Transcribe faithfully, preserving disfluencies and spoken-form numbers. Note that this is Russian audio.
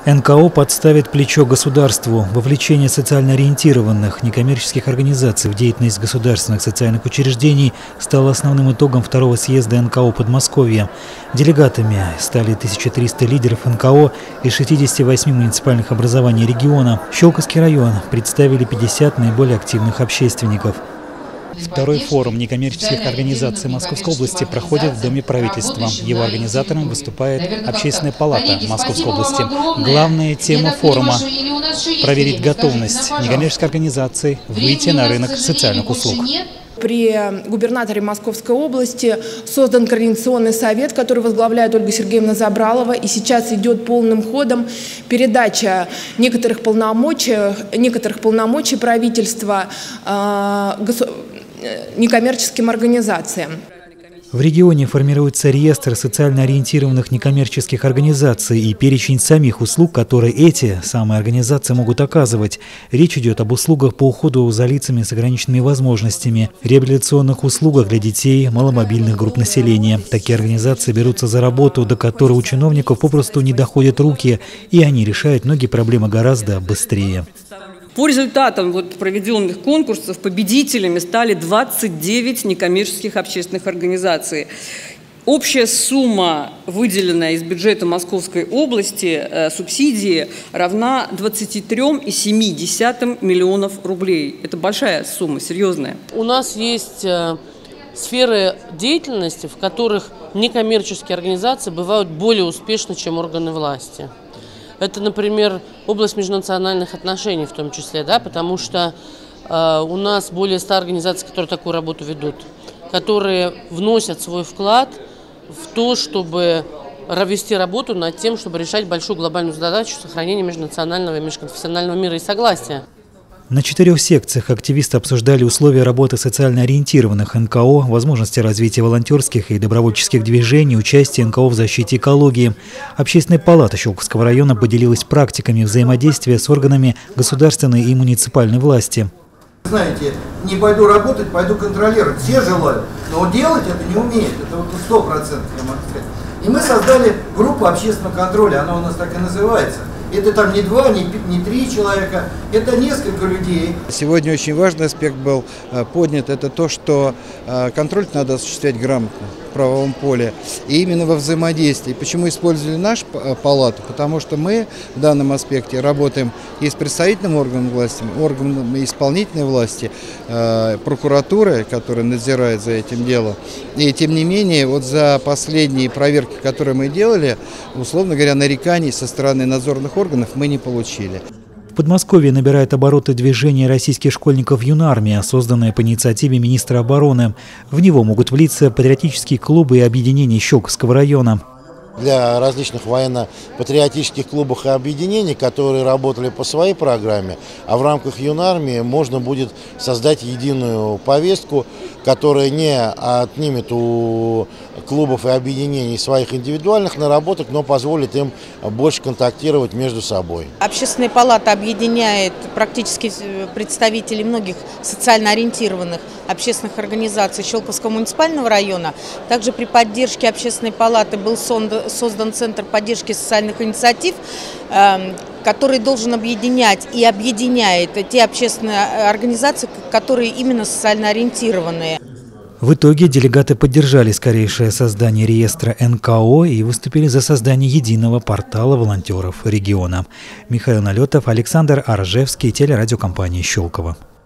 эн ка о подставит плечо государству. Вовлечение социально ориентированных некоммерческих организаций в деятельность государственных социальных учреждений стало основным итогом второго съезда эн ка о Подмосковья. Делегатами стали тысяча триста лидеров эн ка о из шестидесяти восьми муниципальных образований региона. Щелковский район представили пятьдесят наиболее активных общественников. Второй форум некоммерческих организаций Московской области проходит в Доме правительства. Его организатором выступает Общественная палата Московской области. Главная тема форума – проверить готовность некоммерческих организаций выйти на рынок социальных услуг. При губернаторе Московской области создан Координационный совет, который возглавляет Ольга Сергеевна Забралова. И сейчас идет полным ходом передача некоторых полномочий, некоторых полномочий правительства э, некоммерческим организациям. В регионе формируется реестр социально ориентированных некоммерческих организаций и перечень самих услуг, которые эти самые организации могут оказывать. Речь идет об услугах по уходу за лицами с ограниченными возможностями, реабилитационных услугах для детей, маломобильных групп населения. Такие организации берутся за работу, до которой у чиновников попросту не доходят руки, и они решают многие проблемы гораздо быстрее. По результатам вот проведенных конкурсов победителями стали двадцать девять некоммерческих общественных организаций. Общая сумма, выделенная из бюджета Московской области, э, субсидии, равна двадцати трём и семи десятым миллионов рублей. Это большая сумма, серьезная. У нас есть э, сферы деятельности, в которых некоммерческие организации бывают более успешны, чем органы власти. Это, например, область межнациональных отношений в том числе, да, потому что э, у нас более ста организаций, которые такую работу ведут, которые вносят свой вклад в то, чтобы вести работу над тем, чтобы решать большую глобальную задачу сохранения межнационального и межконфессионального мира и согласия. На четырех секциях активисты обсуждали условия работы социально ориентированных эн ка о, возможности развития волонтерских и добровольческих движений, участие эн ка о в защите экологии. Общественная палата Щелковского района поделилась практиками взаимодействия с органами государственной и муниципальной власти. Знаете, не пойду работать, пойду контролировать. Все желают, но делать это не умеют. Это вот сто процентов, я могу сказать. И мы создали группу общественного контроля, она у нас так и называется. Это там не два, не, не три человека, это несколько людей. Сегодня очень важный аспект был поднят, это то, что контроль надо осуществлять грамотно в правовом поле. И именно во взаимодействии. Почему использовали нашу палату? Потому что мы в данном аспекте работаем и с представительным органом власти, органом исполнительной власти, прокуратурой, которая надзирает за этим делом. И тем не менее, вот за последние проверки, которые мы делали, условно говоря, нареканий со стороны надзорных органов мы не получили. В Подмосковье набирает обороты движение российских школьников «Юнармия», созданное по инициативе министра обороны. В него могут влиться патриотические клубы и объединения Щелковского района. Для различных военно-патриотических клубов и объединений, которые работали по своей программе, а в рамках Юнармии можно будет создать единую повестку, которая не отнимет у клубов и объединений своих индивидуальных наработок, но позволит им больше контактировать между собой. Общественная палата объединяет практически представителей многих социально ориентированных общественных организаций Щелковского муниципального района. Также при поддержке общественной палаты был создан Центр поддержки социальных инициатив, который должен объединять и объединяет те общественные организации, которые именно социально ориентированные. В итоге делегаты поддержали скорейшее создание реестра эн ка о и выступили за создание единого портала волонтеров региона. Михаил Налетов, Александр Аржевский, телерадиокомпания «Щелково».